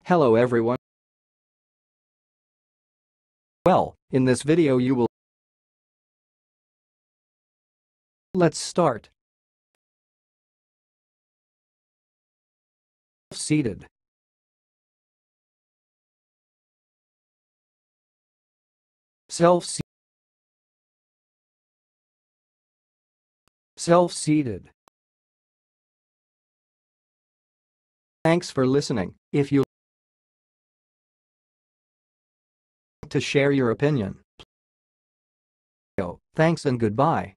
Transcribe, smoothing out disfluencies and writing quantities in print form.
Hello everyone. Well, in this video you will. Let's start. Self-seated. Self-seated. Thanks for listening. If you like to share your opinion, thanks and goodbye.